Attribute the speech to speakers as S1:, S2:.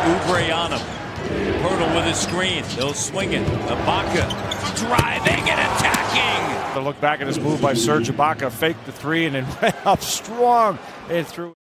S1: Oubre on him. Pirtle with a screen. They'll swing it. Ibaka driving and attacking.
S2: To look back at his move by Serge Ibaka, faked the three and then went up strong and threw.